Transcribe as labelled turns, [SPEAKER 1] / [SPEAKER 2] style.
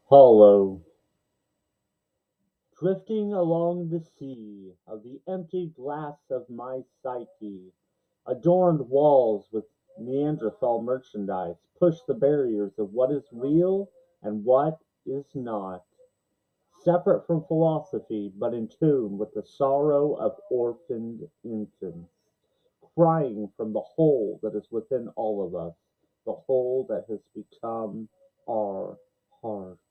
[SPEAKER 1] Hollow, drifting along the sea of the empty glass of my psyche, adorned walls with Neanderthal merchandise push the barriers of what is real and what is not, separate from philosophy but in tune with the sorrow of orphaned infants, crying from the hole that is within all of us, the hole that has become our heart.